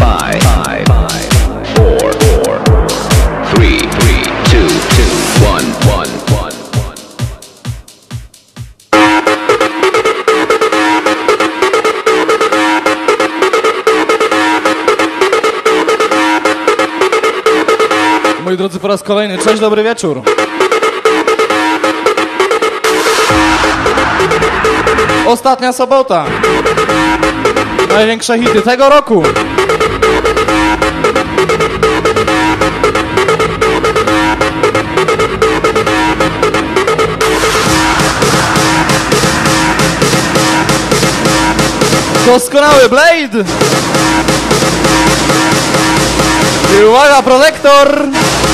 5, 4, 3, 2, 1. Moi drodzy, po raz kolejny, cześć, dobry wieczór. Ostatnia sobota. Największe hity tego roku. Doskonały Blade. I uwaga, Protector.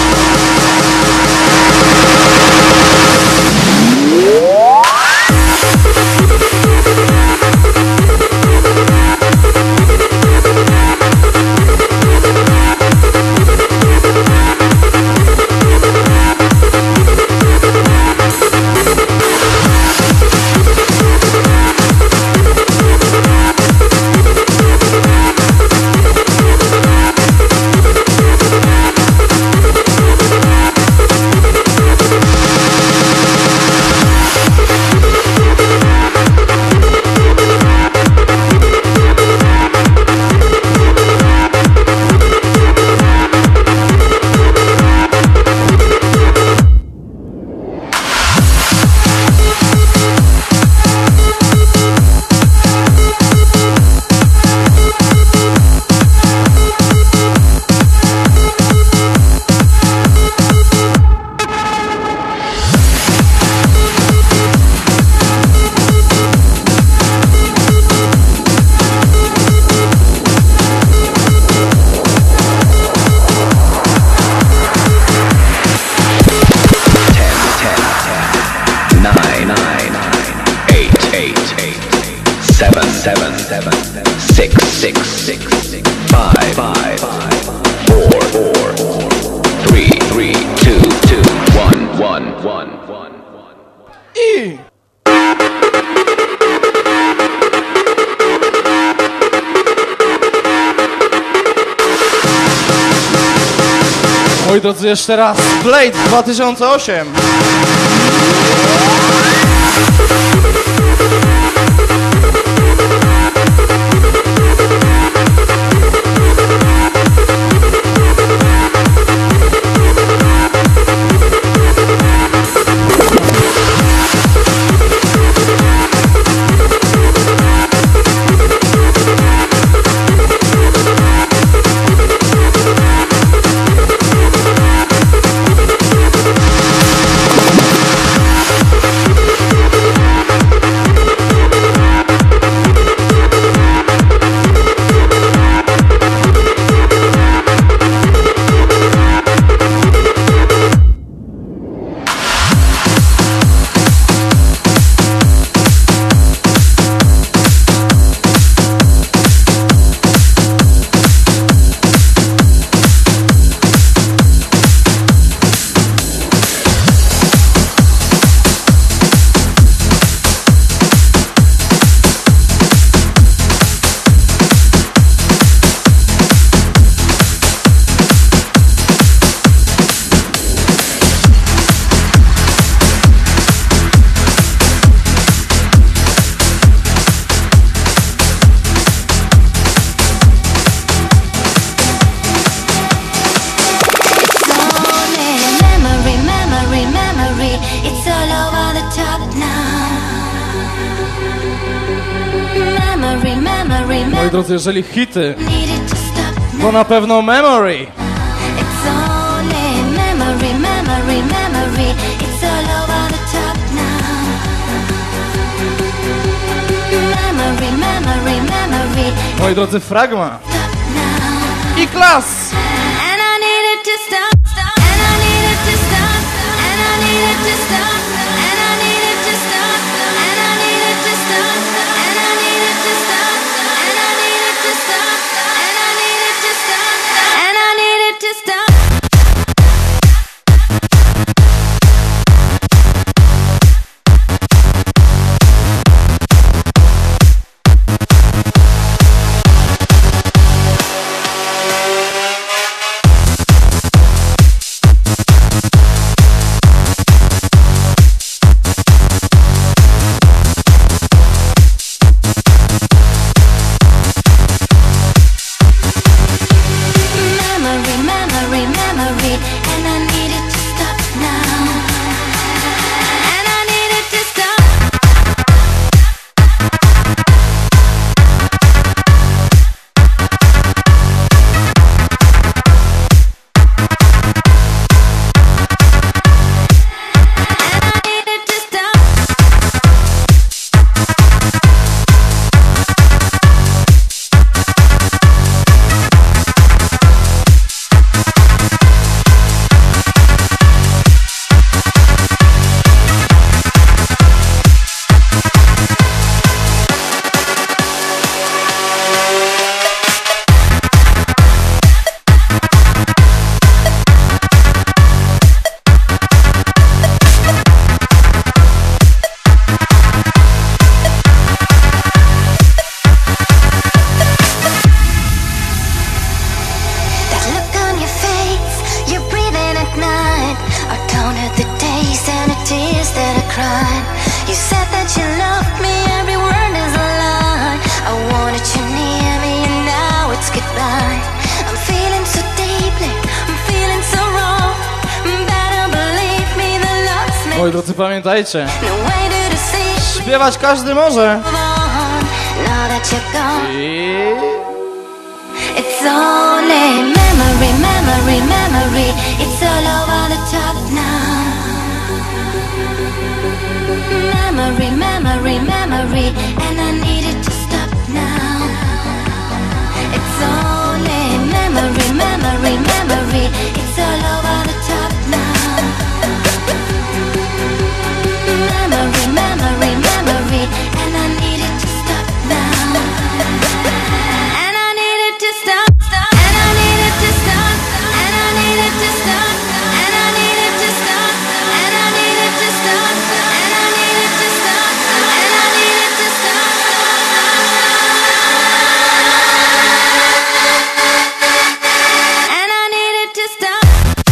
Moi drodzy, jeszcze raz Blade 2008. Moi drodzy, jeżeli hity, to na pewno Memory. Moi drodzy, Fragma i Klas. counted the days and the tears that I cried. You said that you loved me, every word is a lie. I wanted you near me and now it's goodbye. I'm feeling so deeply, I'm feeling so wrong. Better believe me, the love's me. Moi drodzy, pamiętajcie, No way to deceive me. śpiewać każdy może. Move on, now that you're gone. I... It's only memory, memory, memory. It's all over the top now. Memory, memory, memory. And I need it to stop now. It's only memory, memory, memory. It's all over the top now. Memory, memory, memory. And I need it to stop now. And I need it to stop. And I need it to stop. And I need it to stop. And I need it to stop. And I need it to stop. And I need it to stop. And I need it to stop. And I need it to stop.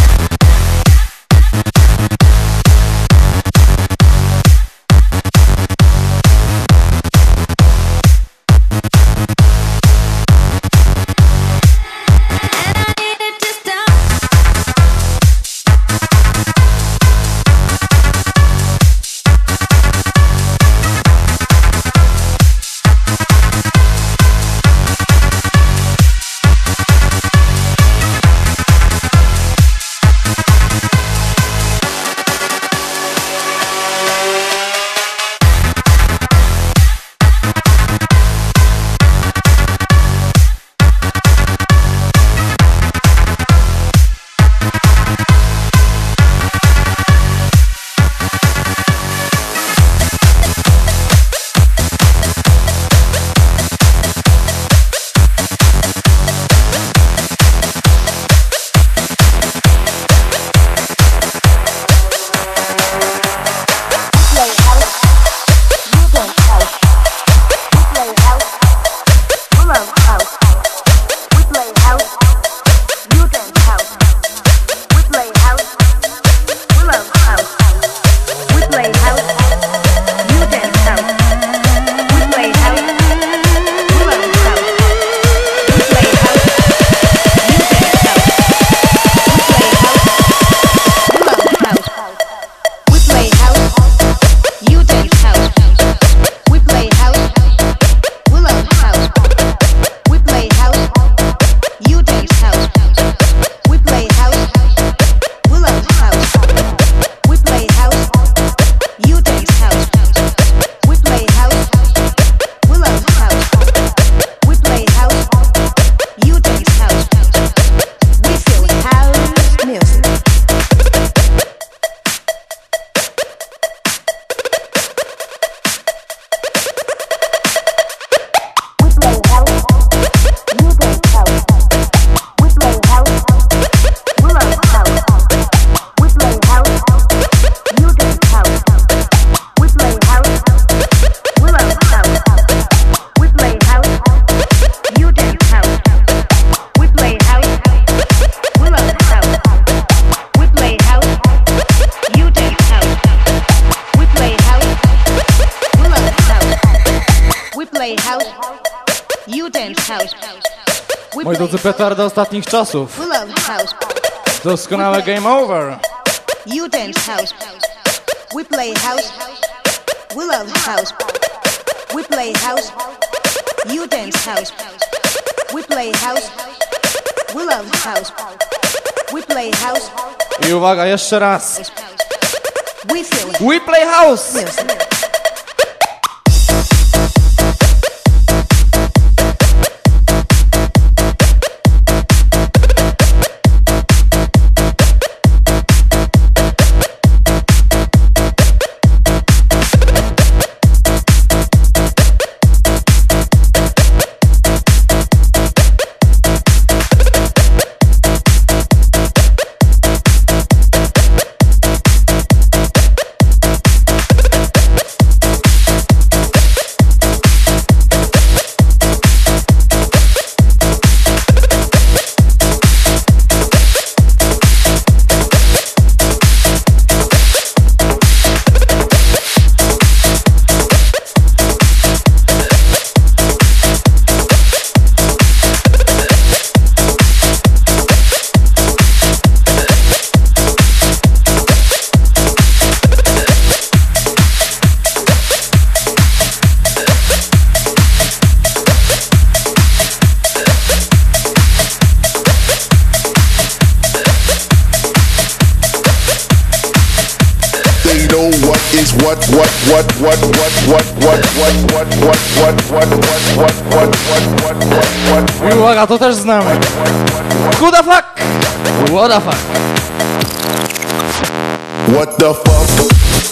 Moi drodzy, petarda ostatnich czasów. Doskonałe game over. You dance house. We play house. We love house. We play house. You dance house. We play house. We love house. We play house. I uwaga, jeszcze raz. We feel We play house. music. I uwaga, to też znamy. Who the fuck? What the fuck? What the fuck?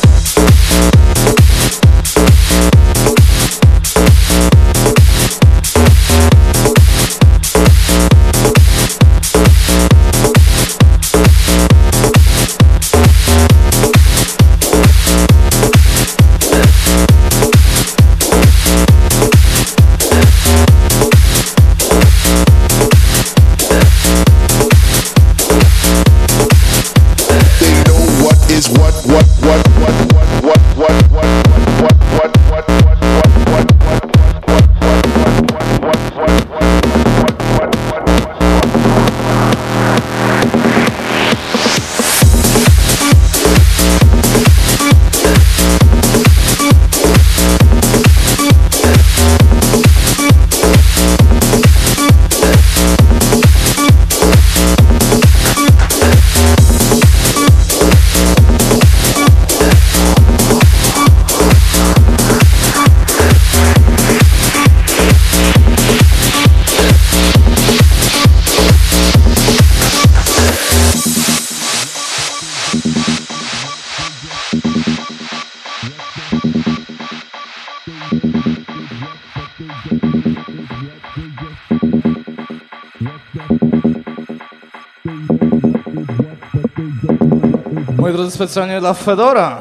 Moi drodzy, specjalnie dla Fedora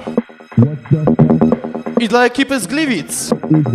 i dla ekipy z Gliwic.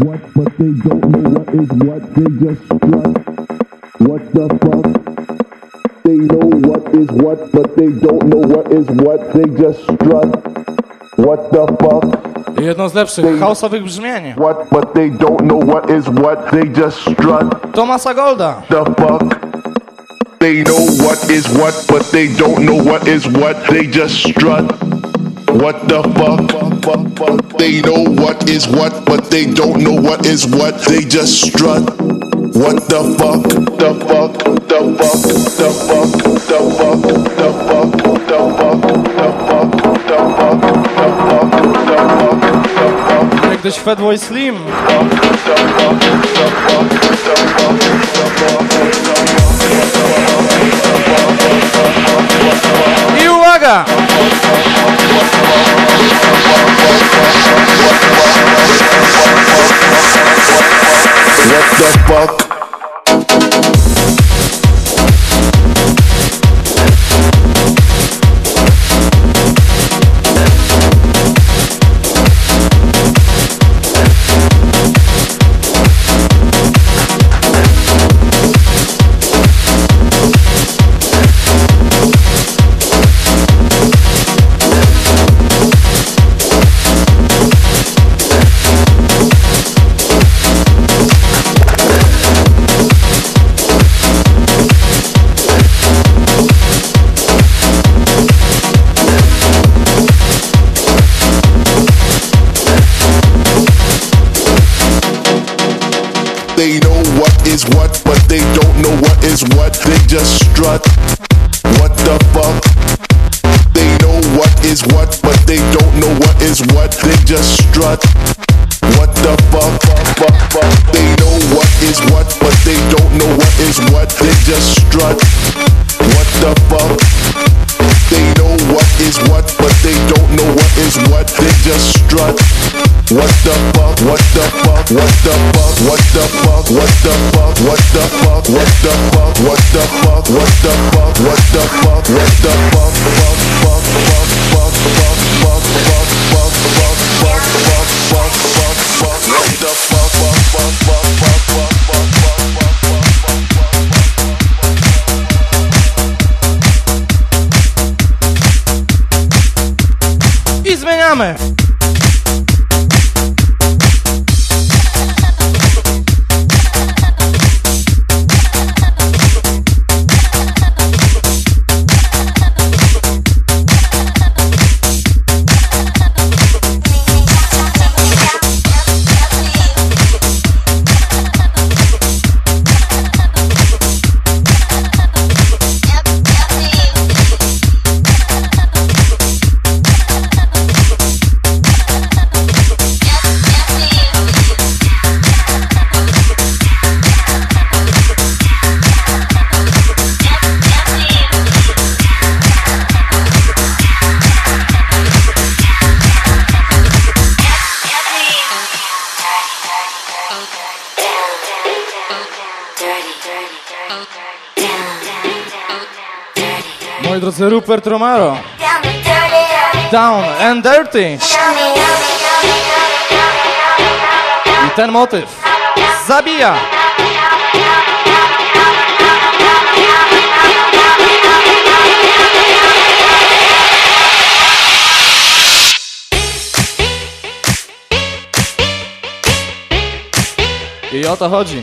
They know what is what, but they don't know what is what. They just strut. What the fuck? Jedno z lepszych house'owych brzmień. What, but they don't know what is what. They just strut. Tomasa Golda. The fuck? They know what is what, but they don't know what is what. They just strut. What the fuck? They know what is what, but they don't know what is what. They just strut. What the fuck? The fuck? The fuck? The fuck? The fuck? The fuck? The fuck? The fuck? The fuck? The fuck? The fuck? The fuck? Niegdyś Fatboy Slim. I uwaga! What the fuck? They know what is what, but they don't know what is what. They just strut. What the fuck? They know what is what, but they don't know what is what. They just strut. What the fuck? They know what is what, but they don't know what is what. They just strut. What the fuck? They know what is what, but they don't know what is what. They just strut. What the fuck? What the fuck? What the fuck? What the fuck? What the fuck? What the fuck? What the fuck? What the fuck? What the fuck? What the fuck? What the fuck? Fuck fuck fuck fuck fuck fuck fuck fuck fuck fuck fuck fuck fuck fuck. What the fuck? Fuck fuck fuck fuck fuck fuck fuck fuck. I zmieniamy! Moi drodzy, Rupert Romero. Down and Dirty. I ten motyw zabija. I o to chodzi.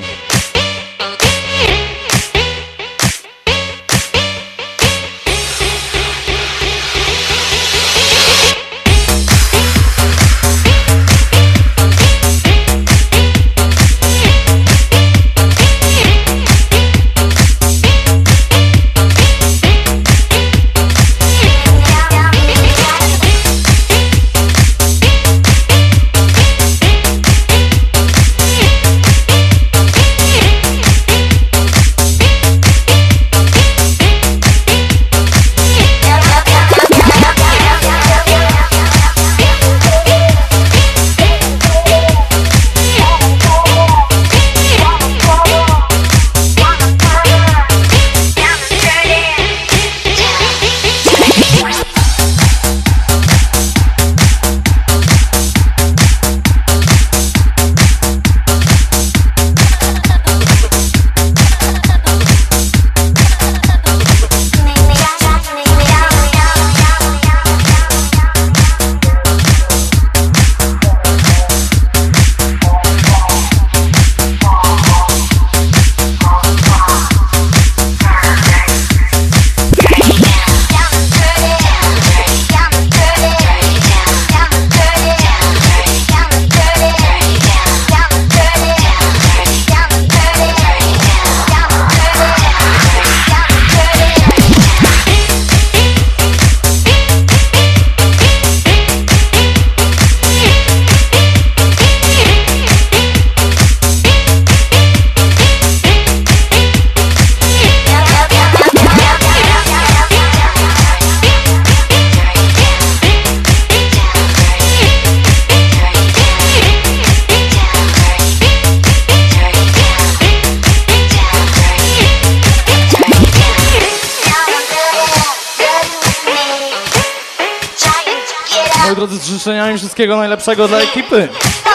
Moi drodzy, z życzeniami wszystkiego najlepszego dla ekipy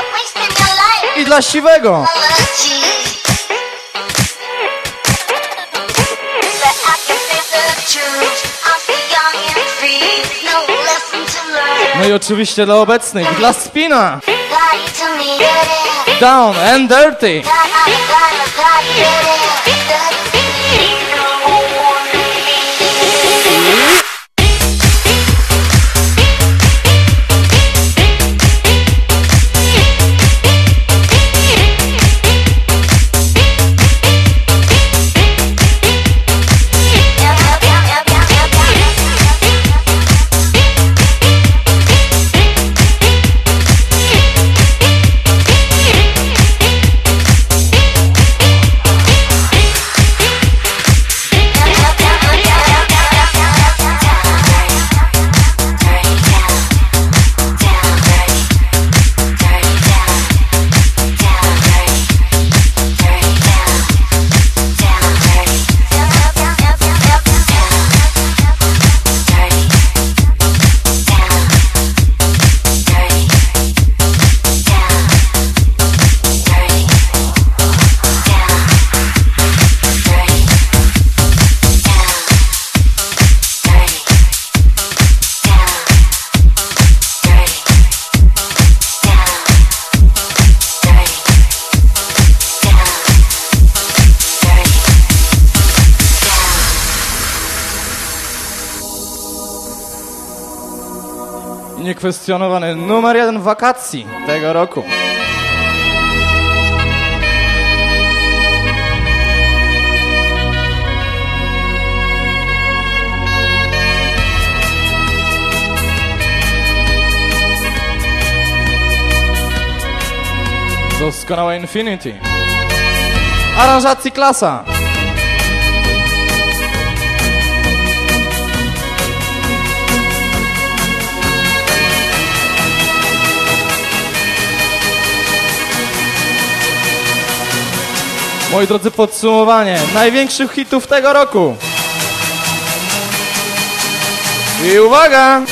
i dla Siwego. No i oczywiście dla obecnych, dla Spina. Down and Dirty. Niekwestionowany numer 1 wakacji tego roku. Doskonałe Infinity. Aranżacji klasa. Moi drodzy, podsumowanie największych hitów tego roku. I uwaga!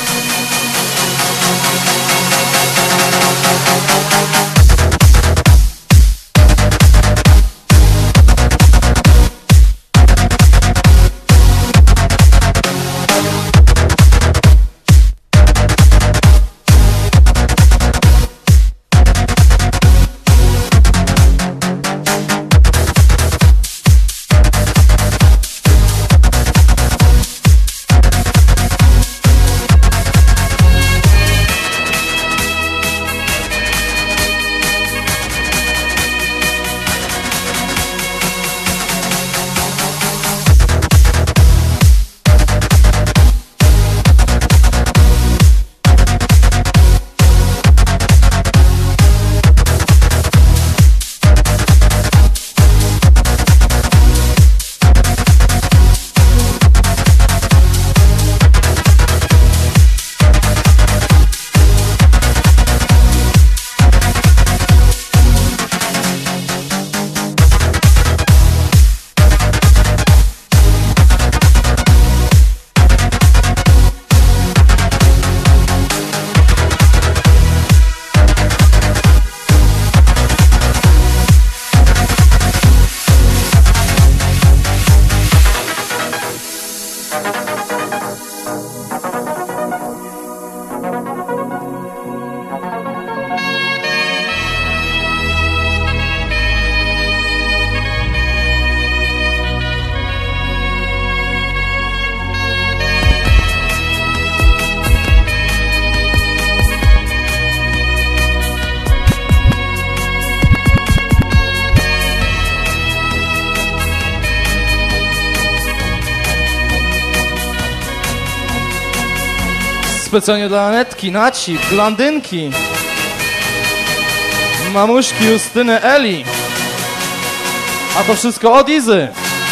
Specjalnie dla Anetki, Naci, Blandynki, mamuśki Justyny, Eli. A to wszystko od Izy.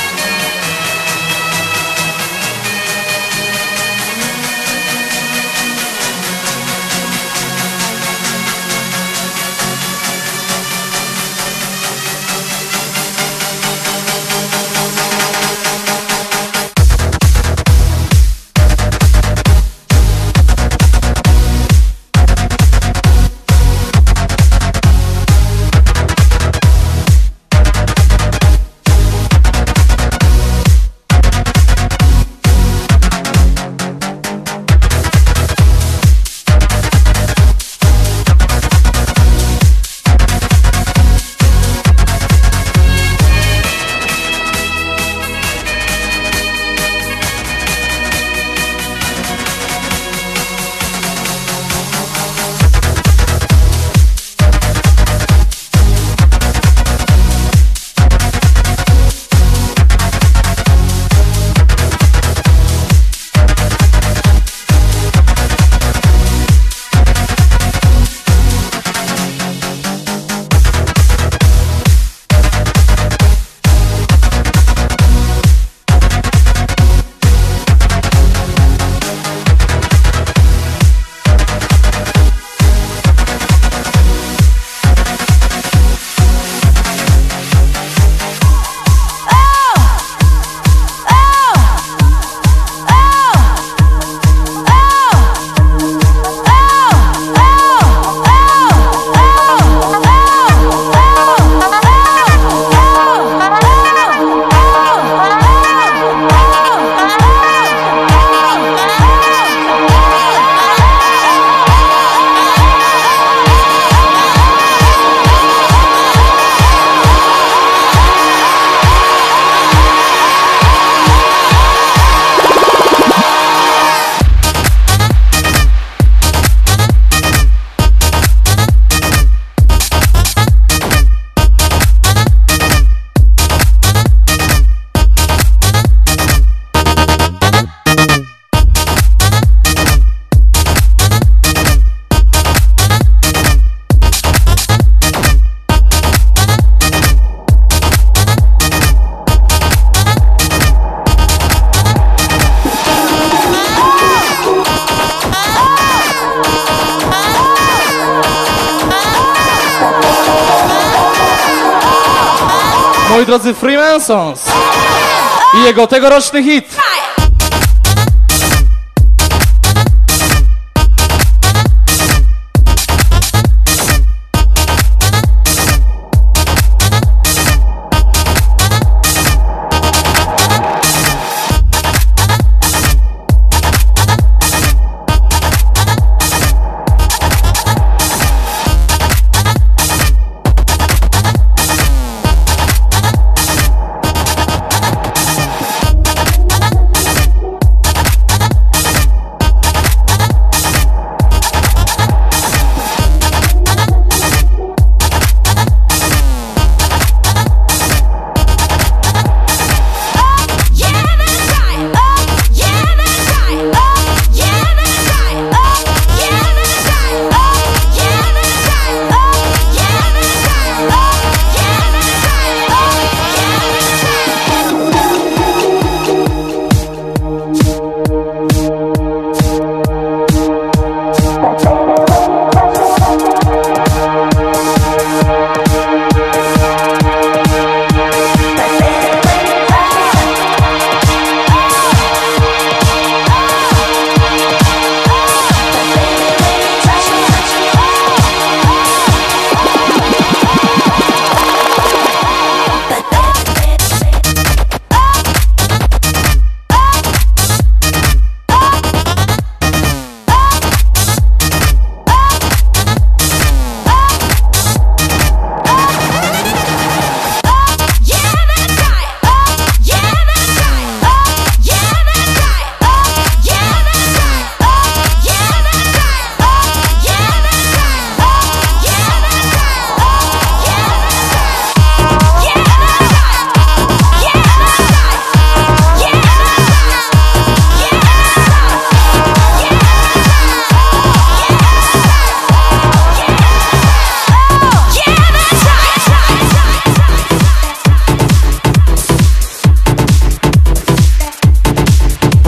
moi drodzy, Freemasons i jego tegoroczny hit.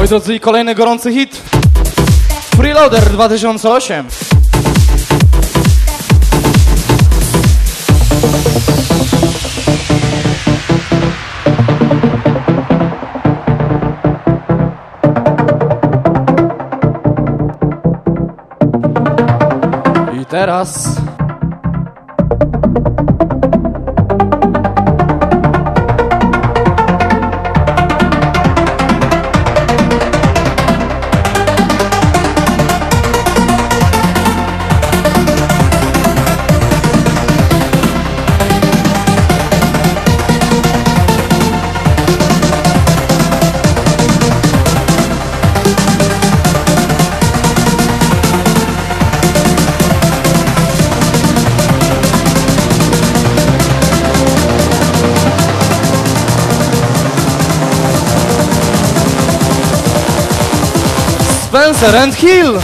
Moi drodzy, i kolejny gorący hit. Freeloader 2008. I teraz... Spencer and Hill.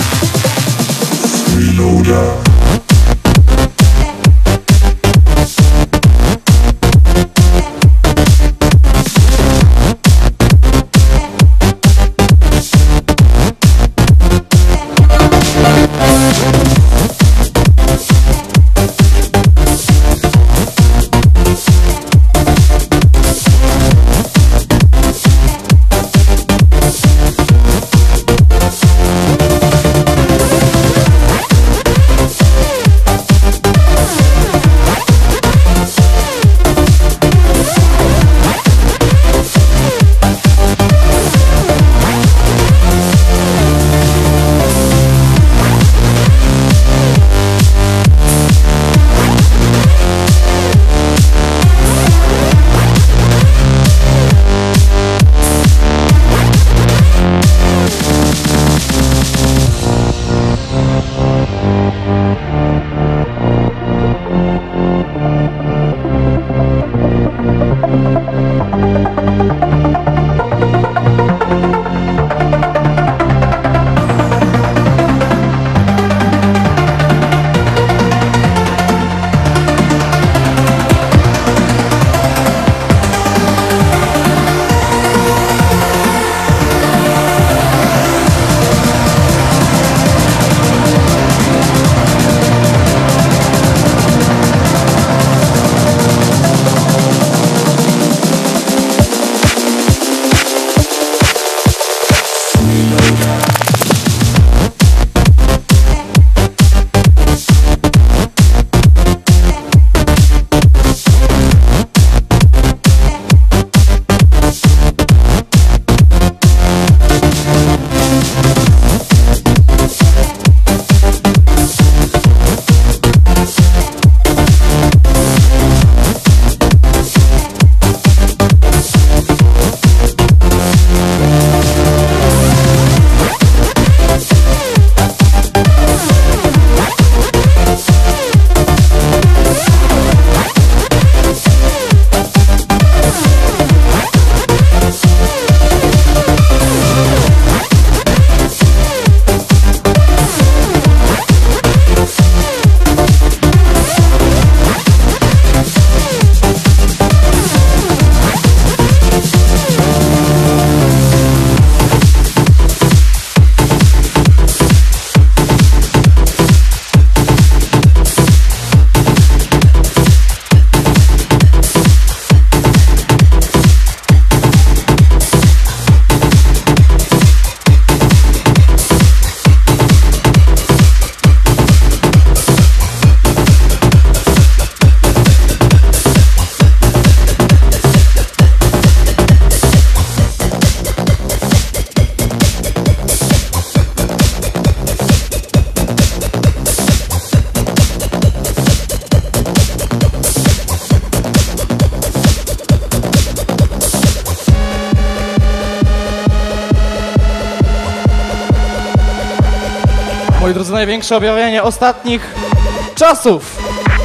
Moi drodzy, największe objawienie ostatnich czasów.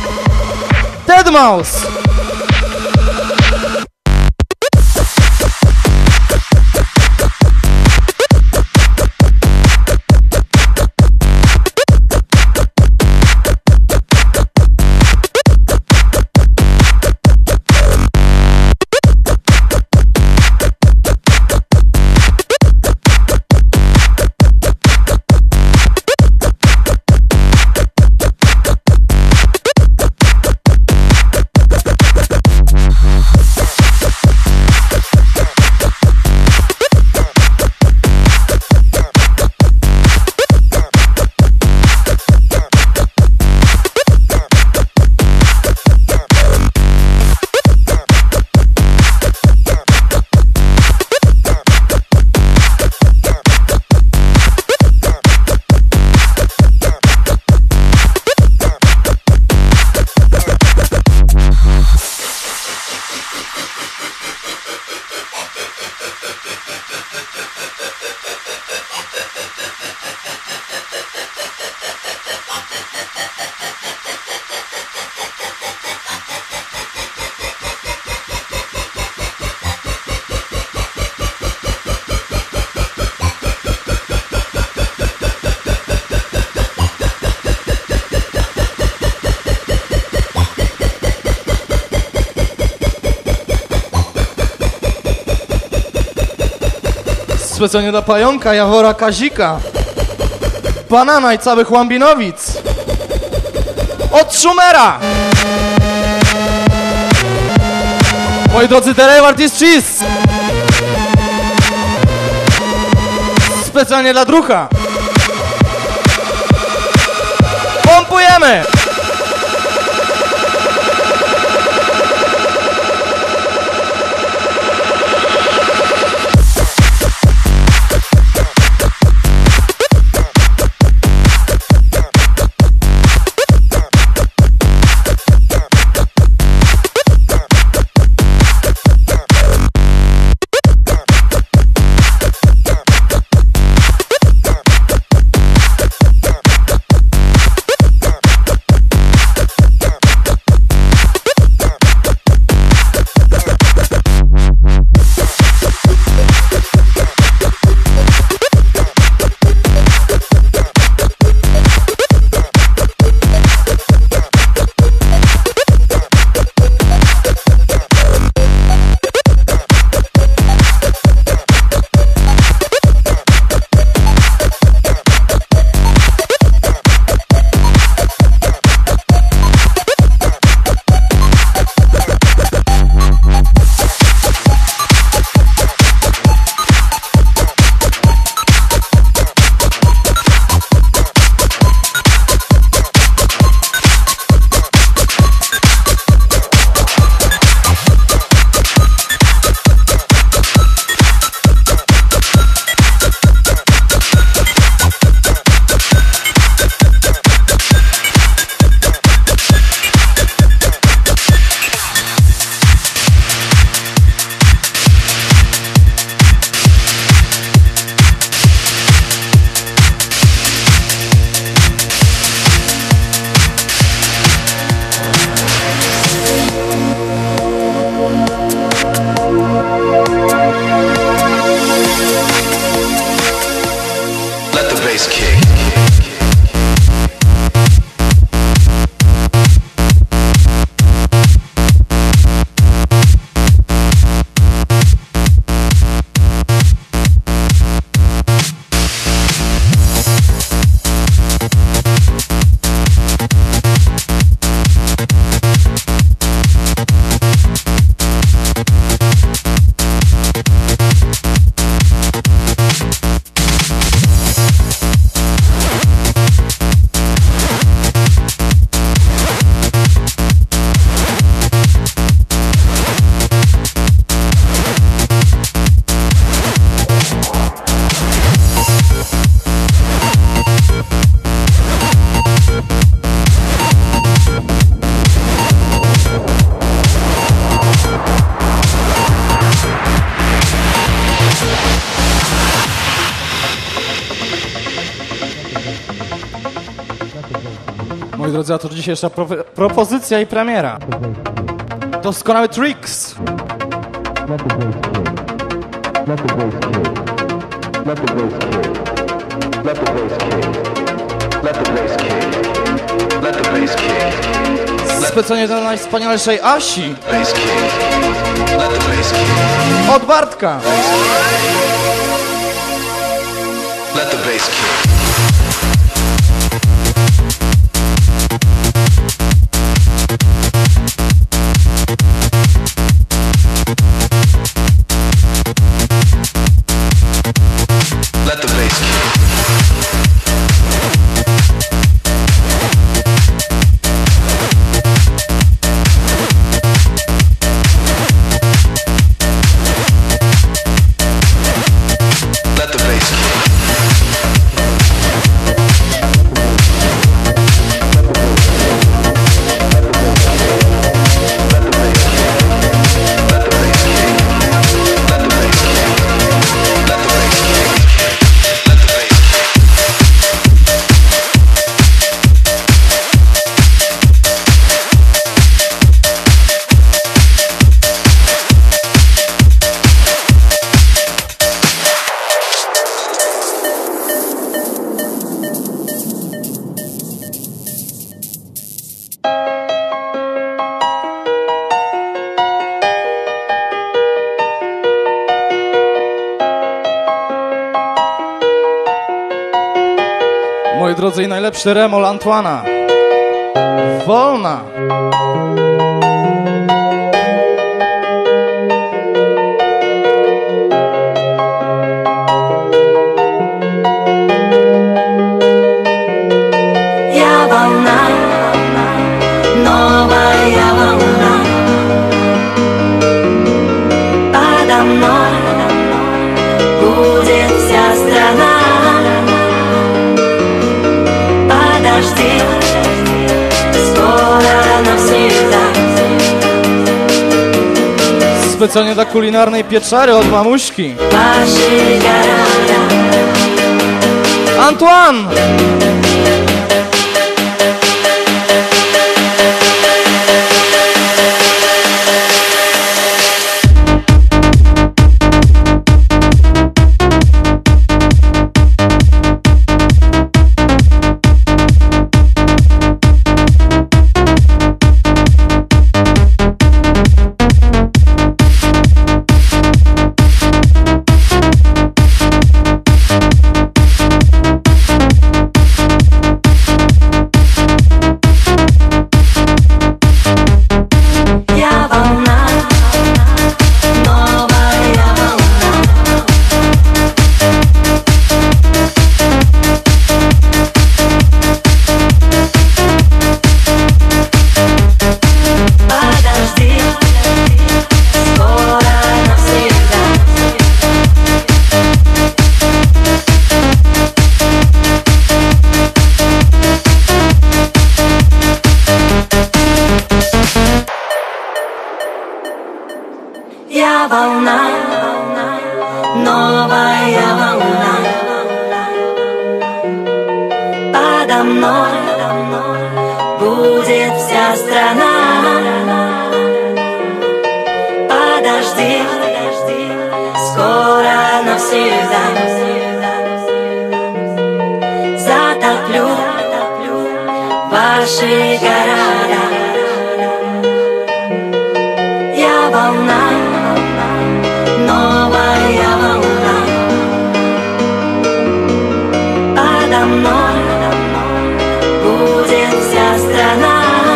Deadmau5. Specjalnie dla Pająka, Jawora, Kazika, Banana i całych Łambinowic. Od Szumera! Moi drodzy, The Rave Artist Cheese! Specjalnie dla Drucha. Pompujemy! Moi drodzy, a to dzisiejsza propozycja i premiera. Doskonały Tricks. Specjalnie dla najwspanialszej Asi. Od Bartka. Let the bass kick. Let the bass kick. Let the bass kick. Moi drodzy, i najlepszy remol Antoana. Wolna. Ja волна, новая волна. Подо мной будет вся страна. Подожди, скоро навсегда. Specjalnie dla kulinarnej pieczary od mamuśki. Ваши города. Antoine! Я волна, новая волна. Подо мной будет вся страна. Подожди, скоро навсегда. Затоплю ваши города. Я волна, новая волна. Подо мной будет вся страна.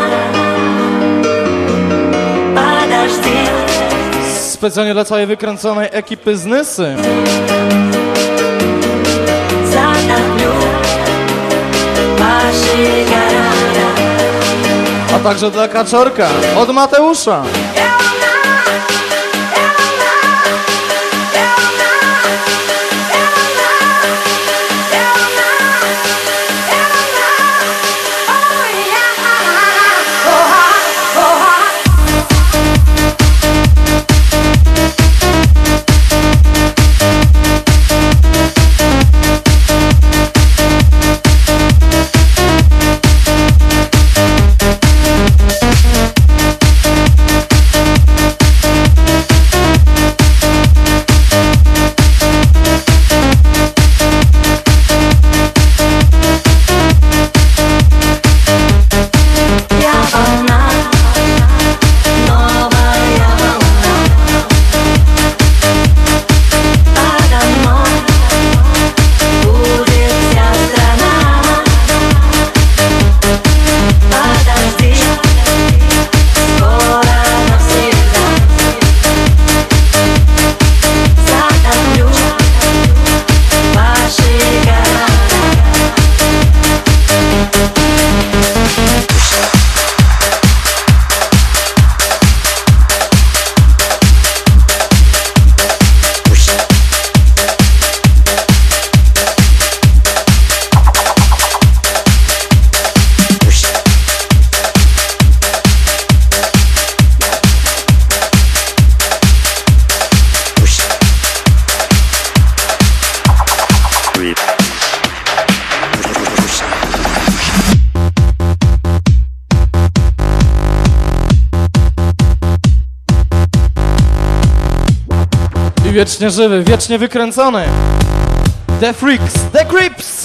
Подожди. Specjalnie dla całej wykręconej ekipy z Nysy. Затоплю ваши города. A także dla Kaczorka od Mateusza. Wiecznie żywy, wiecznie wykręcony. The Freaks, The Crips.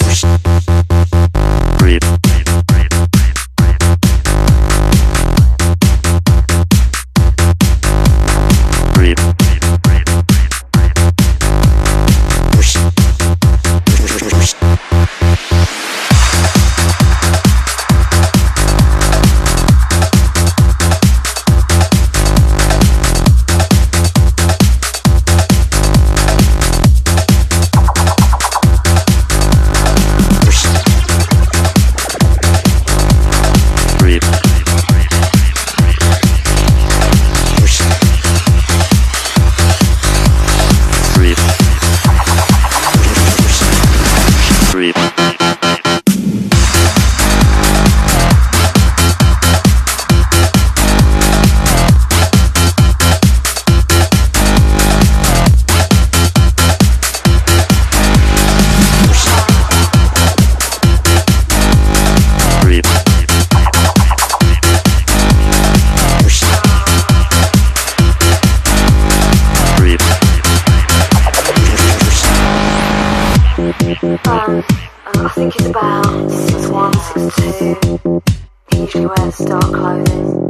I think he's about 6'1", 6'2". He usually wears dark clothing.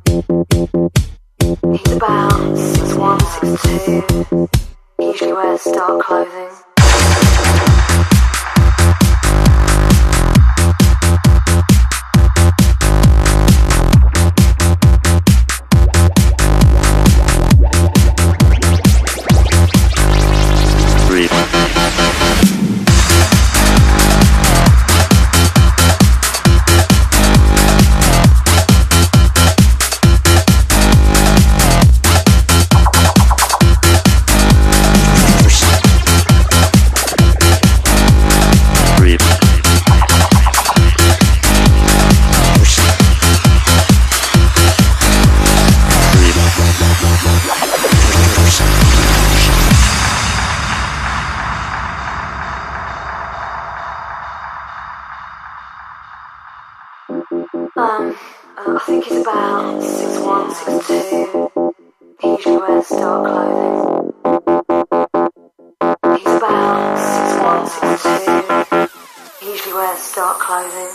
He's about 6'1", 6'2". He usually wears dark clothing. I think he's about 6'1", 6'2". He usually wears dark clothing. He's about 6'1", 6'2". He usually wears dark clothing.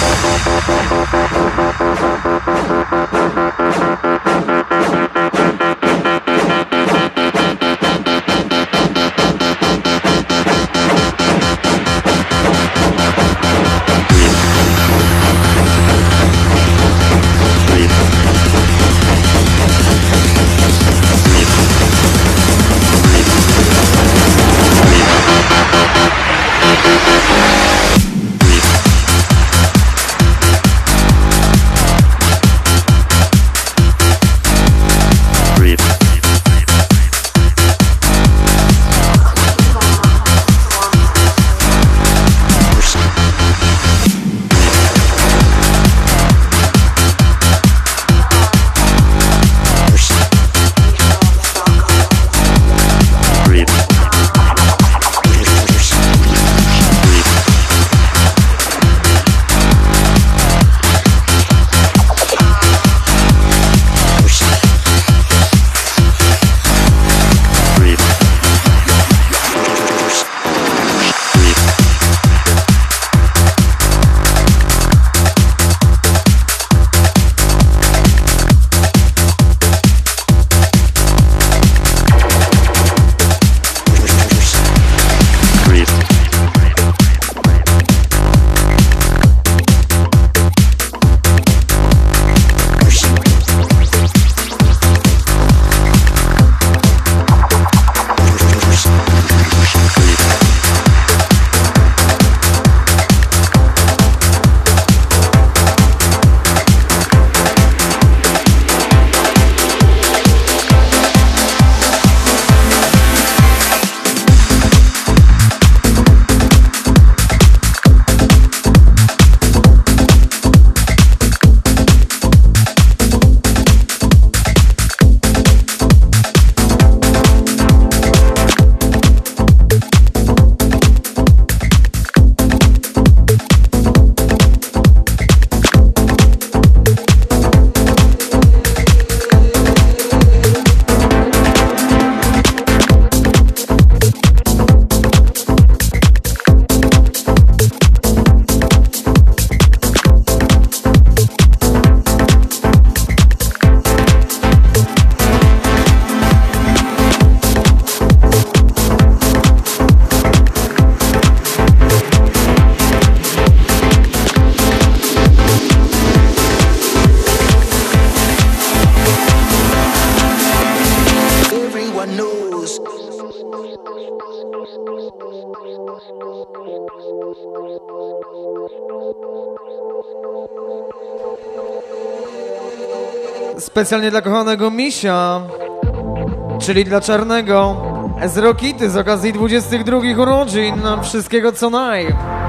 Specjalnie dla kochanego misia, czyli dla Czarnego, z Rokity z okazji 22 urodzin. Wszystkiego co naj.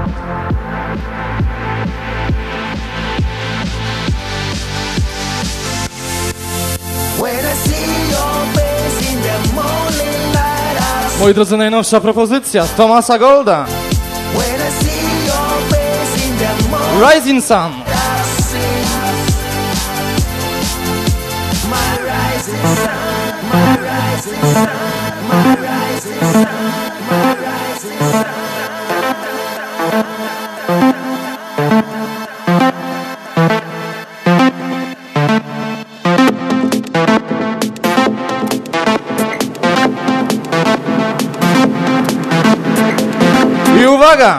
Moi drodzy, najnowsza propozycja z Thomasa Golda. Rising Sun. uwaga!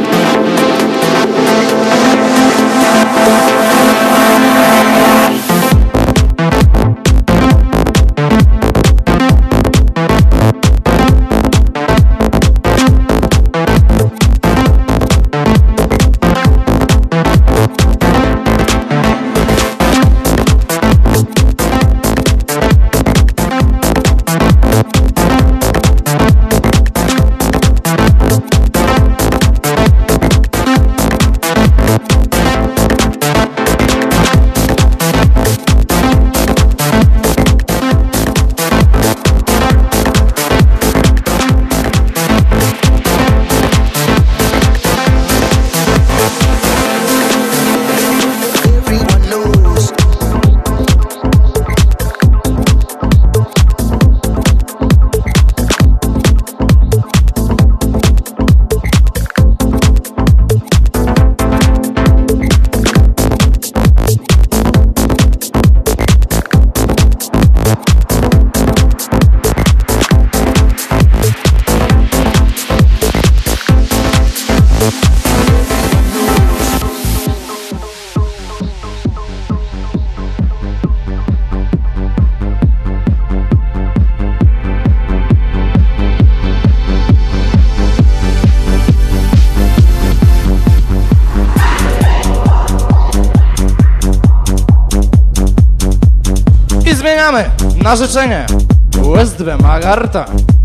Zmieniamy na życzenie Westbam Agartha.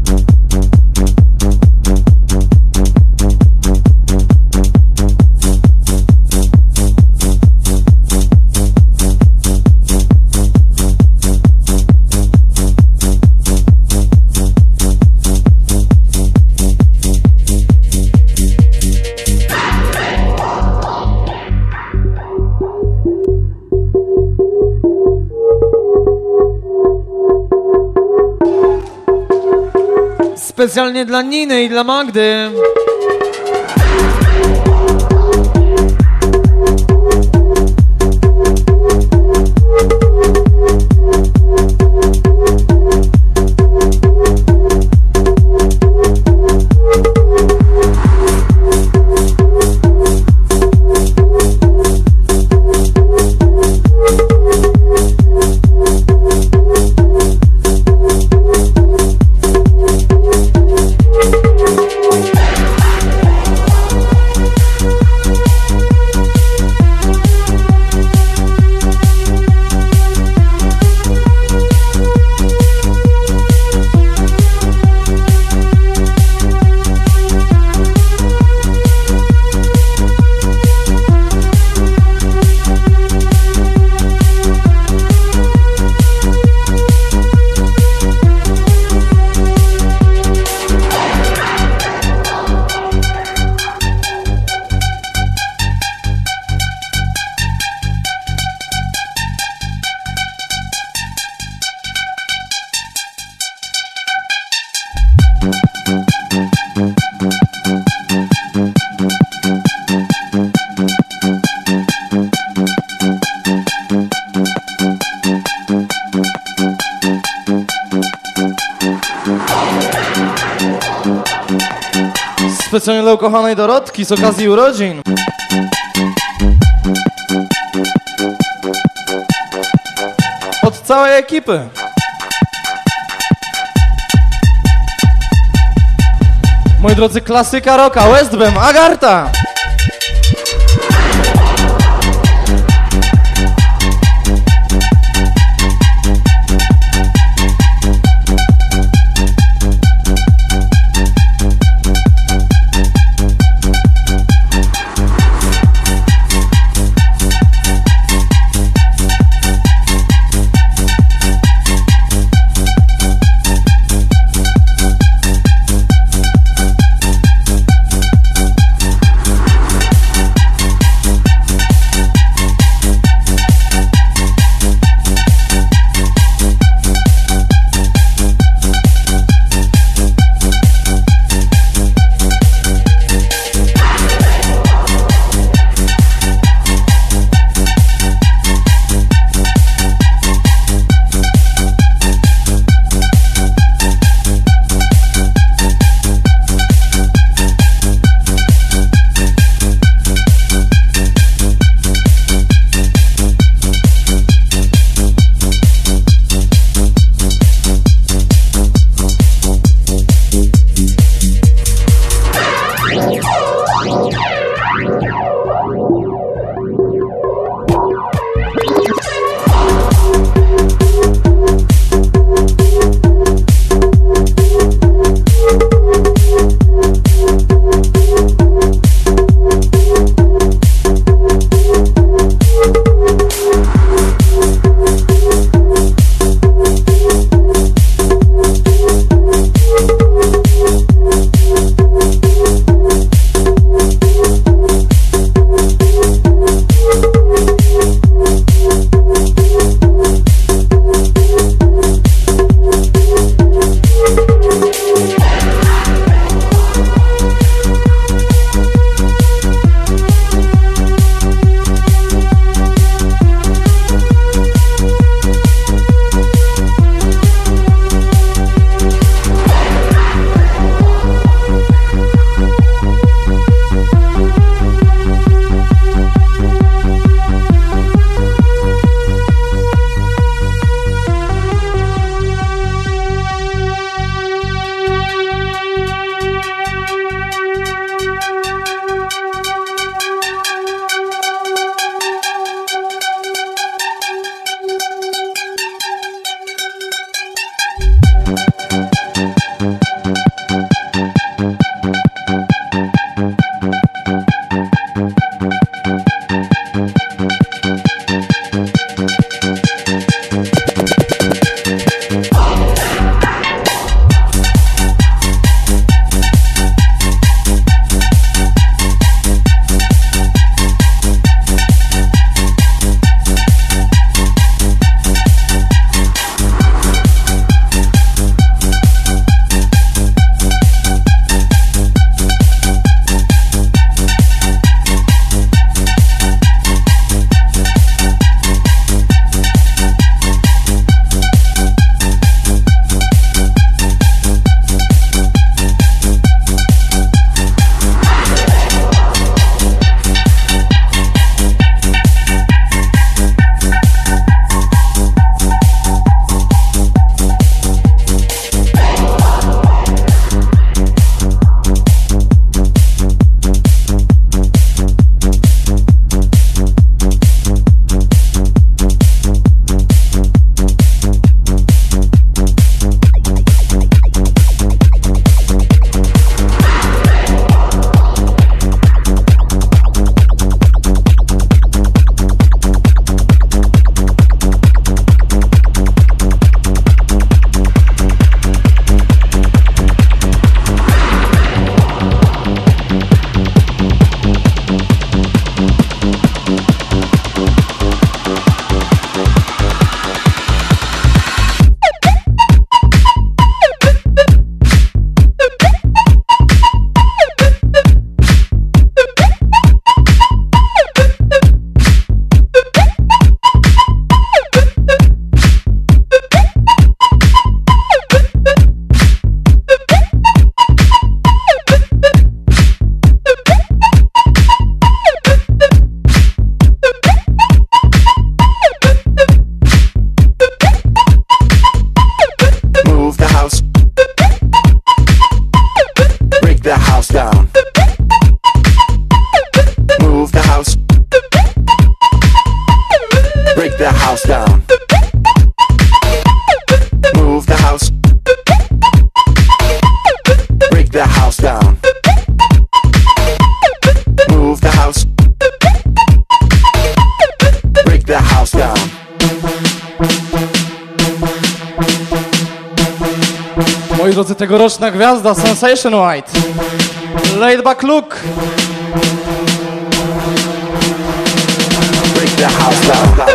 Specjalnie dla Niny i dla Magdy. Specjalnie dla ukochanej Dorotki z okazji urodzin. Od całej ekipy. Moi drodzy, klasyka rocka, Westbam Agartha. Moi drodzy, tegoroczna gwiazda Sensation White, Laid Back Look. Break the house down.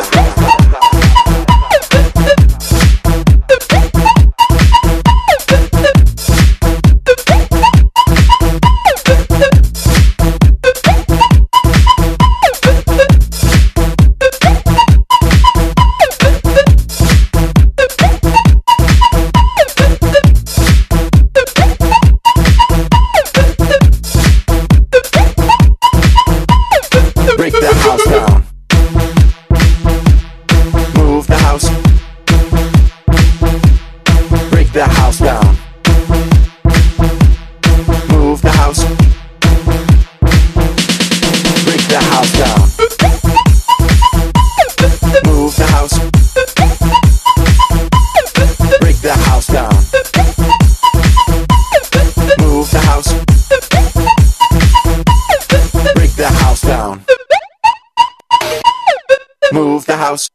the house.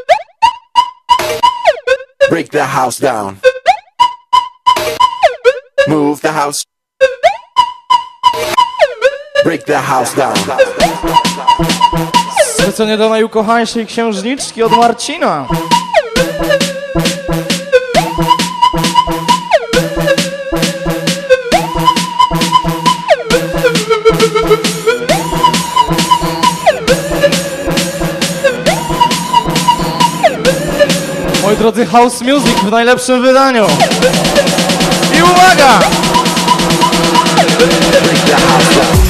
Break the house down. Move the house. Break the house down. Specjalnie do najukochańszej księżniczki od Marcina. Moi drodzy, house music w najlepszym wydaniu. I uwaga! Break the house down.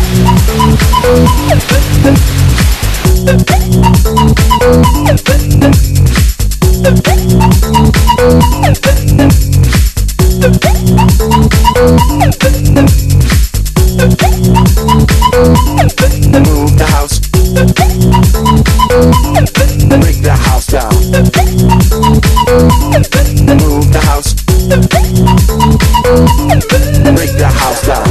Move the house. Break the house down. Move the house. Break the house down.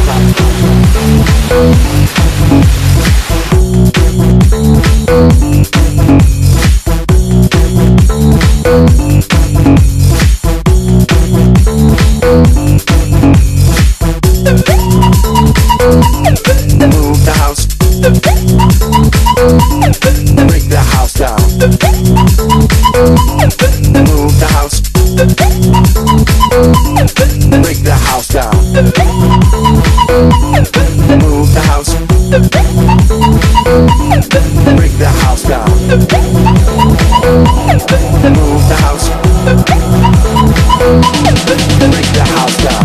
Move the house. Break the house down. Move the house. Break the house down. Move the house. Break the house down. Move the house. Break the house down.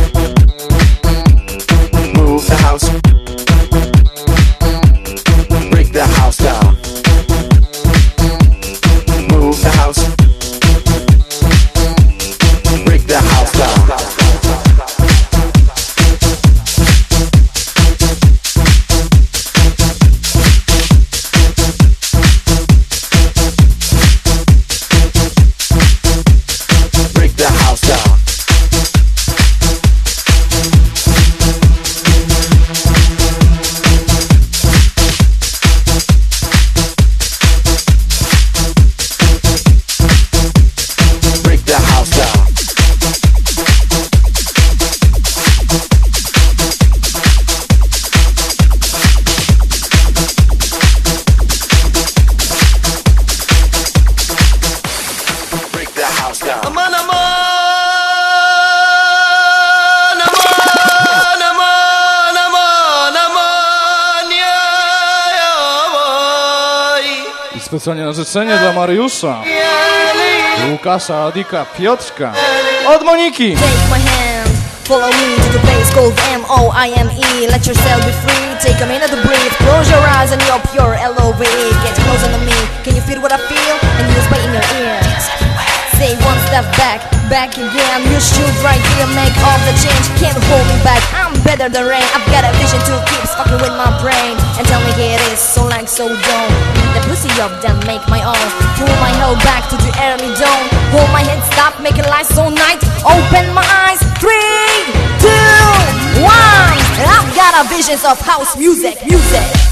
Move the house. Break the house down. Move the house. Break the house down. Break the house down. Break the house down. Break the house down. I specjalnie na życzenie dla Mariusza, Łukasza, Adika, Piotrka, od Moniki. Take my hand, follow me to the place called M-O-I-M-E. Let yourself be free, take a minute to breathe. Close your eyes and you're pure L-O-V-E. Get closer to me, can you feel what I feel? And use my inner ear. Say one step back, back again. You shoot right here, make all the change. Can't hold me back, I'm better than rain. I've got a vision to keep fucking with my brain. And tell me here it is, so like so don't. The pussy of them make my own. Pull my hell back to the early dawn. Hold my head, stop making lights so night. Open my eyes, 3, 2, 1. I've got a visions of house music, music.